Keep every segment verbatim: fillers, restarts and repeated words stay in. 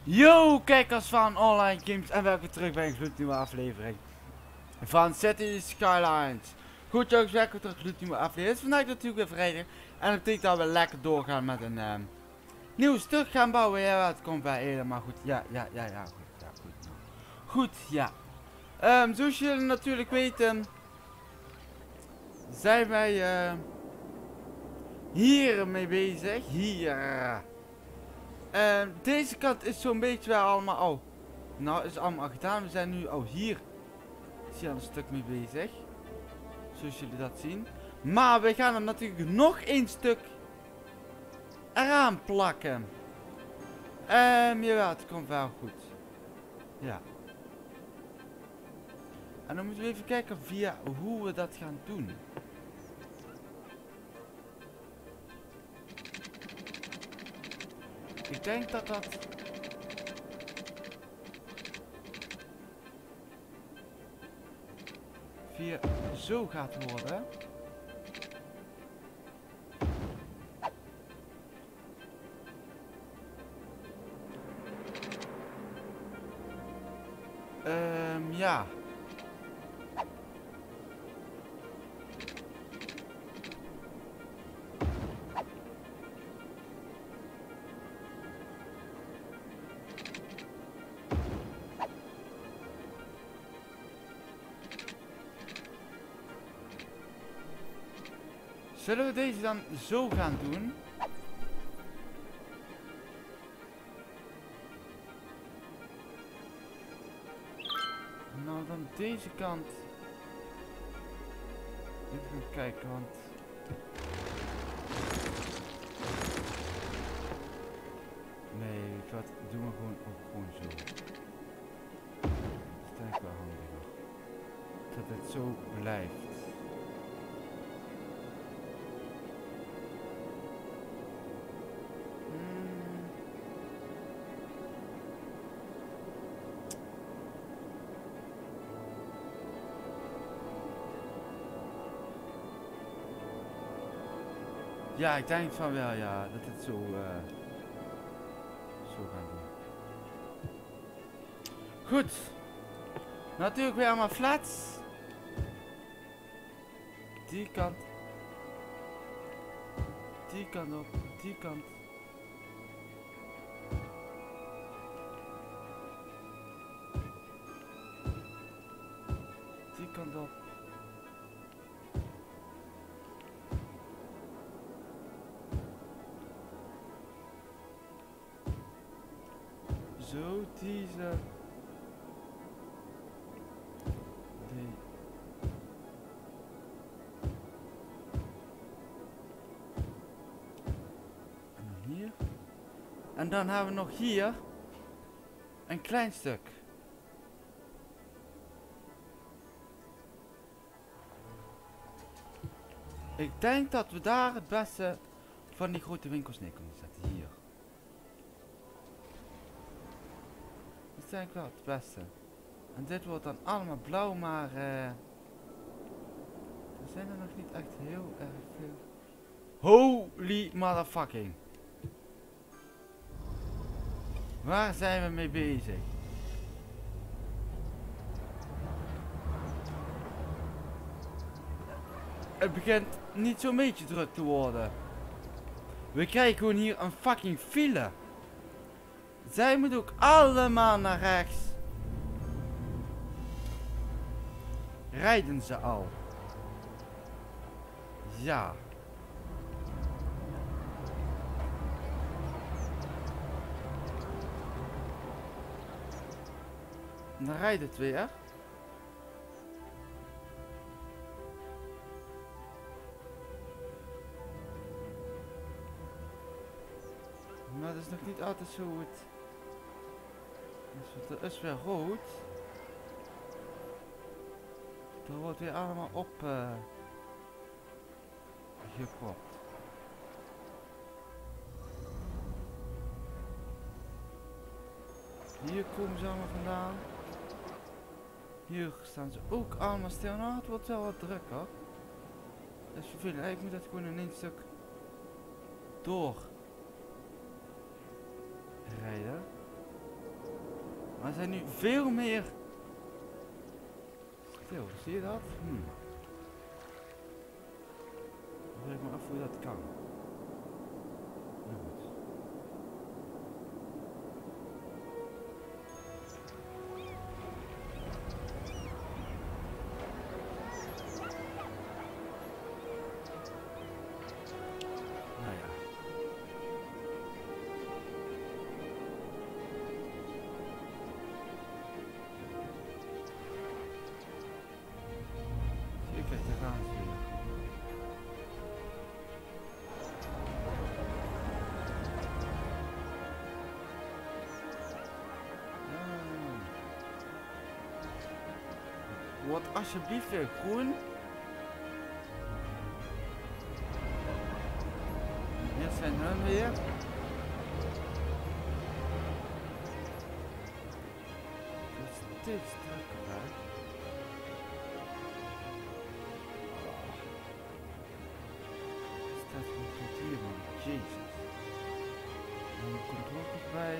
Yo, kijkers van Online Games en welkom terug bij een gloednieuwe aflevering van City Skylines. Goed jongens, welkom terug bij een gloednieuwe aflevering. Het is vandaag natuurlijk weer vrijdag en dat betekent dat we lekker doorgaan met een um, nieuw stuk gaan bouwen. Ja, het komt bij helemaal goed. Ja, ja, ja, ja, goed, ja, goed. Goed, ja. Um, zoals jullie natuurlijk weten, zijn wij uh, hier mee bezig. Hier. Uh, deze kant is zo'n beetje wel allemaal al. Nou, is allemaal gedaan. We zijn nu al hier. Is hier al een stuk mee bezig. Zoals jullie dat zien. Maar we gaan er natuurlijk nog één stuk eraan plakken. Um, jawel, het komt wel goed. Ja. En dan moeten we even kijken via hoe we dat gaan doen. Ik denk dat dat... via zo gaat worden. Ehm, um, ja. Zullen we deze dan zo gaan doen? Nou, dan deze kant. Even kijken, want... Nee, weet je wat? Doen we gewoon ook gewoon zo. Dat is denk ik wel handiger. Dat het zo blijft. Ja, ik denk van wel, ja, dat het zo, uh, zo gaan doen. Goed. Natuurlijk weer allemaal flats. Die kant. Die kant op, die kant. Die kant op. Zo, deze. Die. En dan hier. En dan hebben we nog hier een klein stuk. Ik denk dat we daar het beste van die grote winkels neer kunnen zetten. Hier. Dat is denk ik wel het beste. En dit wordt dan allemaal blauw, maar uh, er zijn er nog niet echt heel erg veel. Holy motherfucking. Waar zijn we mee bezig? Het begint niet zo'n beetje druk te worden. We krijgen gewoon hier een fucking file. Zij moeten ook allemaal naar rechts. Rijden ze al? Ja. Dan rijdt het weer. Maar dat is nog niet altijd zo het... Dus er is weer rood. Er wordt weer allemaal op uh, gepropt. Hier komen ze allemaal vandaan. Hier staan ze ook allemaal stil. Nou, het wordt wel wat drukker. Dat is vervelend. Eigenlijk moet dat gewoon in één stuk door rijden. Maar er zijn nu veel meer stil, zie je dat? Hm. Dan weet ik maar af hoe dat kan. Nou goed. Nou ja. Zie je, kijk, daar gaan ze weer. Word alsjeblieft weer groen. Hier zijn hun weer. Het is steeds drukker daar. Er staat gewoon goed hier, man. Jezus. En dan komt er ook nog bij.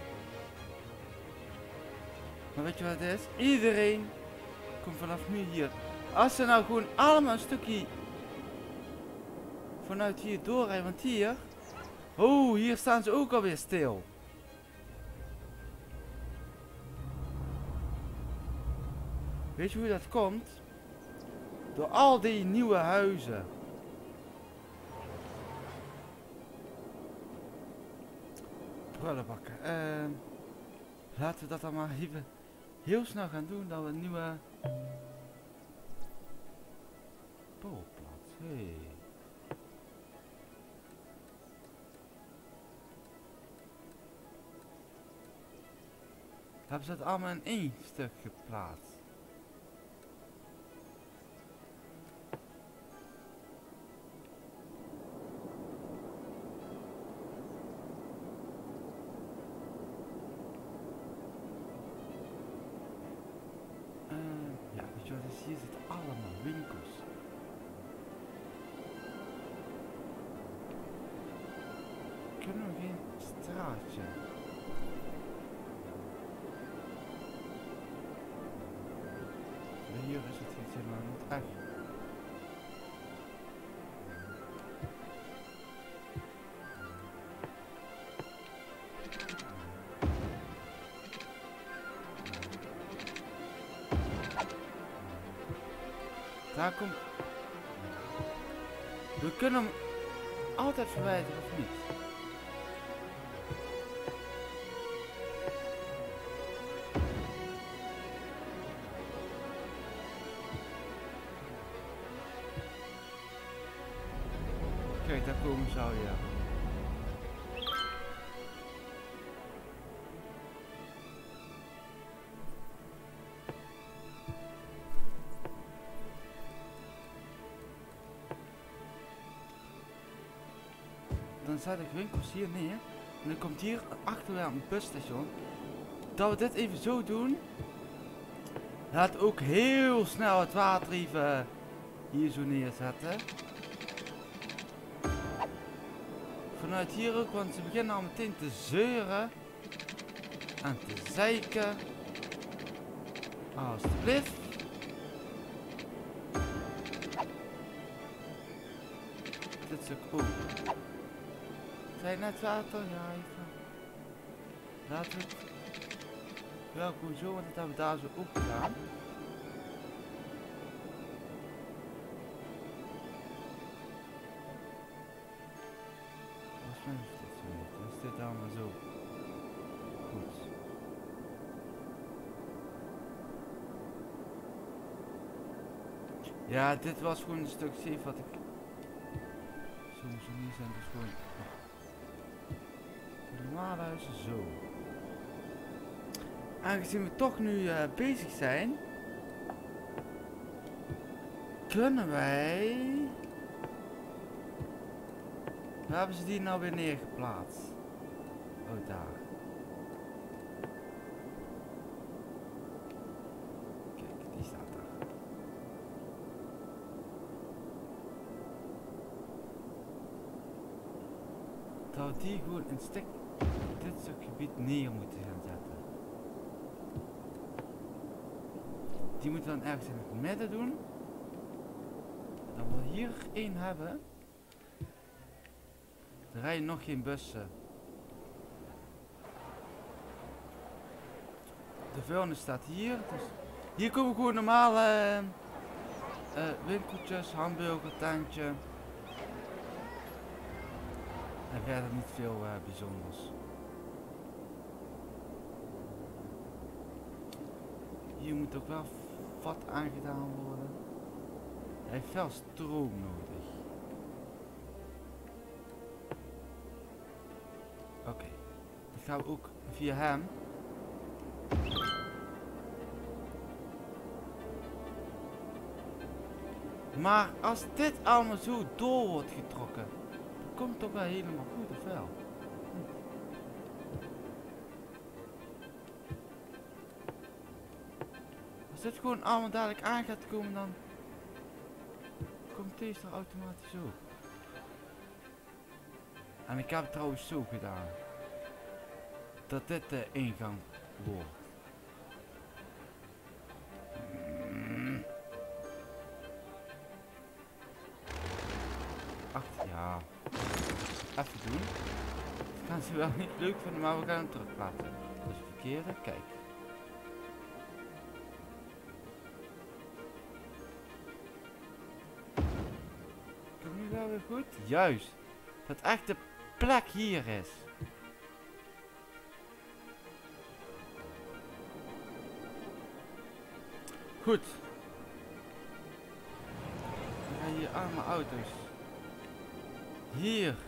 Maar weet je wat het is? Iedereen komt vanaf nu hier. Als ze nou gewoon allemaal een stukje vanuit hier doorrijden, want hier... Oh, hier staan ze ook alweer stil. Weet je hoe dat komt? Door al die nieuwe huizen. Prullenbakken. Uh, laten we dat dan maar even heel snel gaan doen. Dat we een nieuwe... bouwplaats. Hey. Hebben ze het allemaal in één stuk geplaatst? Uh, ja, weet je wat, dus hier zitten allemaal winkels. Kunnen we geen straatje? Hier is het iets helemaal niet echt. Daar komt... We kunnen hem altijd verwijderen, of niet? Kijk, daar komen ze al, ja. Dan zet ik winkels hier neer. En dan komt hier achter weer een busstation. Dat we dit even zo doen. Laat ook heel snel het water even hier zo neerzetten. Vanuit hier ook, want ze beginnen al meteen te zeuren. En te zeiken. Alsjeblieft. Dit is ook ook. Zijn net water? Ja, even. Laten we het wel gewoon zo, want dat hebben we daar zo ook gedaan. Volgens mij is dit zo niet. Dan is dit allemaal zo. Goed. Ja, dit was gewoon een stuk safe wat ik... Zo, zo niet zijn dus gewoon... De normale huizen zo. Aangezien we toch nu uh, bezig zijn... Kunnen wij... Waar hebben ze die nou weer neergeplaatst? Oh, daar. Kijk, die staat daar. Dat we die gewoon een stuk dit stuk gebied neer moeten gaan zetten. Die moeten we dan ergens in het midden doen. Dan wil hier één hebben. Er rijden nog geen bussen. De vuilnis staat hier. Dus hier komen gewoon normale uh, winkeltjes, hamburger, tentje. En verder niet veel uh, bijzonders. Hier moet ook wel vat aangedaan worden. Hij heeft wel stroom nodig. Oké. Okay. Dat gaan we ook via hem. Maar als dit allemaal zo door wordt getrokken, dan komt het toch wel helemaal goed, of wel? Hm. Als dit gewoon allemaal dadelijk aan gaat komen, dan komt deze er automatisch op. En ik heb het trouwens zo gedaan dat dit de ingang wordt. Mm. Ach ja, even doen. Dat gaan ze wel niet leuk vinden, maar we gaan hem terugplaatsen. Dus verkeerde, kijk. Komt nu wel weer goed? Juist. Dat echt de plek hier is. Goed. Dan gaan hier allemaal auto's. Hier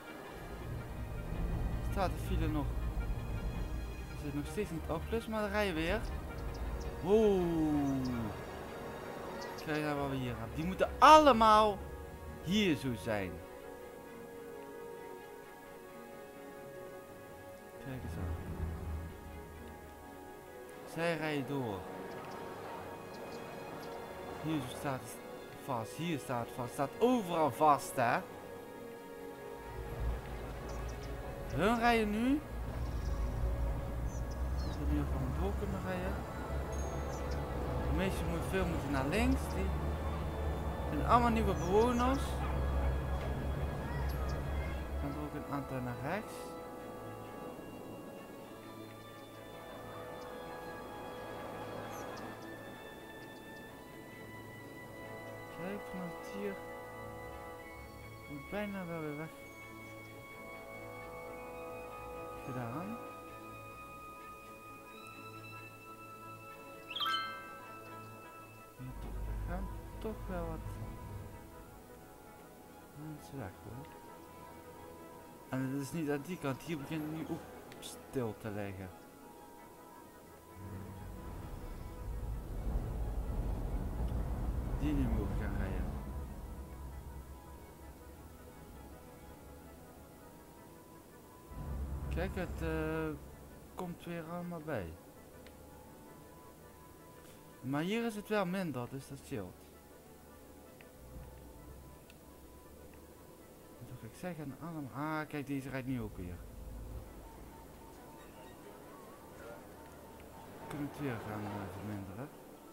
staat de file nog. Er zit nog steeds niet opgelust, maar dan rij je weer. Wow. Kijk naar wat we hier hebben. Die moeten allemaal hier zo zijn. Kijk eens aan. Zij rijden door. Hier staat het vast. Hier staat het vast. Het staat overal vast, hè. Hun rijden nu. Dat we nu gewoon door kunnen rijden. De meeste moeten veel moeten naar links. Die zijn allemaal nieuwe bewoners. Dan er ook een aantal naar rechts. Kijk, vanaf hier moet bijna wel weer weg gedaan. Er gaan toch wel wat mensen weg hoor. En het is niet aan die kant, hier begint het nu ook stil te liggen. Die nu mogen gaan rijden. Kijk, het uh, komt weer allemaal bij. Maar hier is het wel minder, dus dat scheelt. Wat wil ik zeggen? Allemaal. Ah, kijk, deze rijdt nu ook weer. We kunnen het weer gaan uh, verminderen.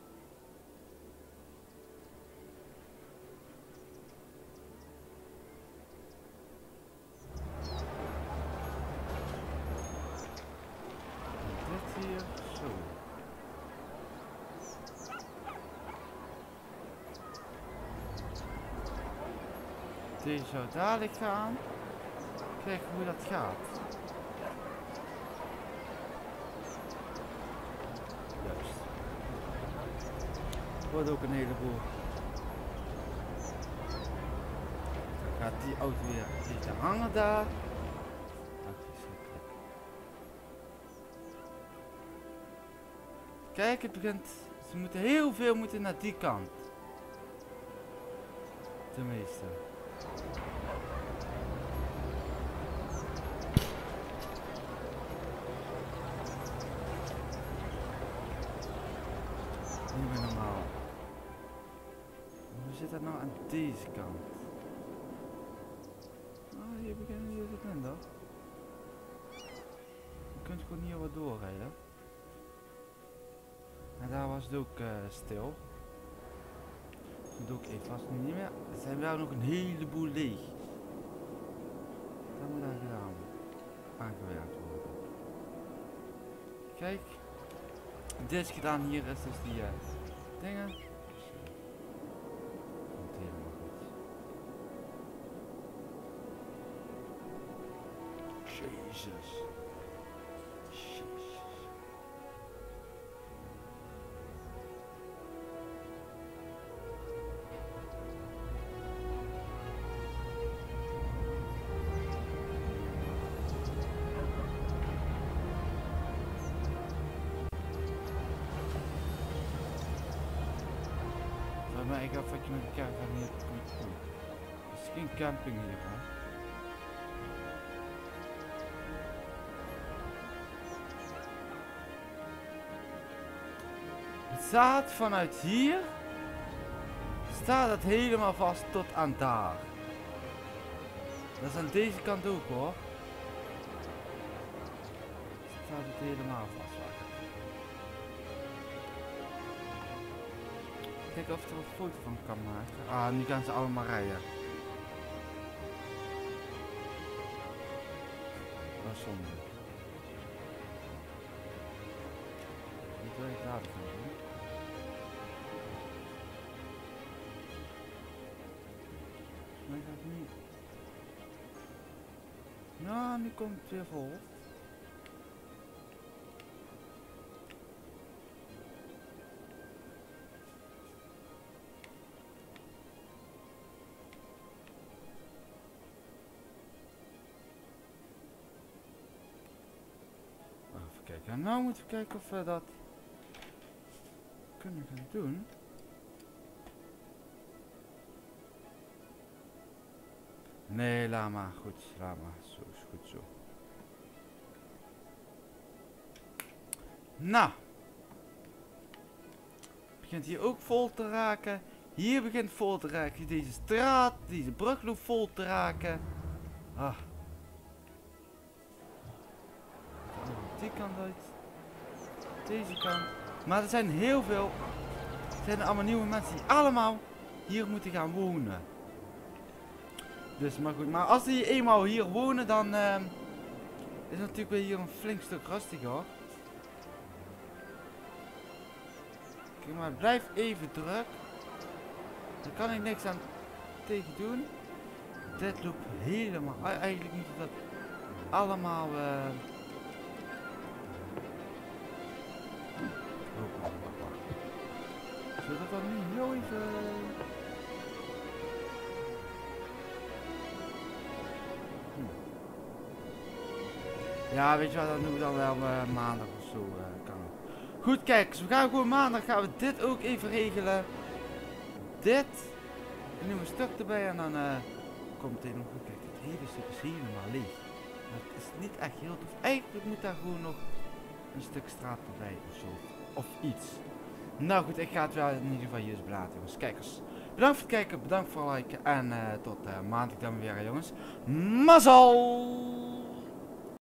Deze zou dadelijk gaan. Kijken hoe dat gaat. Juist. Wordt ook een heleboel. Dan gaat die auto weer een beetje hangen daar. Kijk, het begint. Ze moeten heel veel moeten naar die kant. Tenminste. Niet meer normaal. Hoe zit dat nou aan deze kant? Oh, hier beginnen hier het minder. Je kunt gewoon hier wat doorrijden. En daar was het ook uh, stil. Dat doe ik even vast niet meer. Er zijn wel nog een heleboel leeg. Dat moet dan gedaan aangewerkt worden. Kijk. Dit is gedaan, hier is dus die uh, dingen. Komt helemaal goed. Jezus. Jezus. Maar ik ga even met de caravan hier doen. Het is geen camping hier, hè. Het staat vanuit hier, staat het helemaal vast tot aan daar. Dat is aan deze kant ook, hoor. Staat het helemaal vast. Kijk of er een foto van kan maken. Ah, nu gaan ze allemaal rijden. Dat is zonde. Niet wil ik later gaan doen. Maar ik ga nu. Nou, nu komt het weer vol. En nou moeten we kijken of we dat kunnen gaan doen. Nee, laat maar. Goed, laat maar. Zo is goed zo. Nou. Begint hier ook vol te raken. Hier begint vol te raken. Deze straat, deze brug loopt vol te raken. Ah. Die kant uit. Deze kant. Maar er zijn heel veel. Er zijn allemaal nieuwe mensen die allemaal hier moeten gaan wonen. Dus maar goed. Maar als die eenmaal hier wonen, dan uh, is het natuurlijk weer hier een flink stuk rustiger. Hoor. Kijk maar, blijf even druk. Daar kan ik niks aan tegen doen. Dit loopt helemaal. Eigenlijk moet dat allemaal. Uh, Zullen we dat dan nu heel even... Hm. Ja, weet je wat, dat doen we dan wel uh, maandag of zo. Uh, kan. Goed, kijk, dus we gaan gewoon maandag gaan we dit ook even regelen. Dit. Een nieuwe stuk erbij en dan uh, komt het nog goed. Kijk, het hele stuk is helemaal leeg. Dat is niet echt heel tof. Eigenlijk moet daar gewoon nog een stuk straat erbij of zo. Of iets. Nou goed, ik ga het wel in ieder geval hier eens belaten, jongens. Kijkers, bedankt voor het kijken, bedankt voor het liken en uh, tot uh, maandag dan weer, jongens. Mazzel!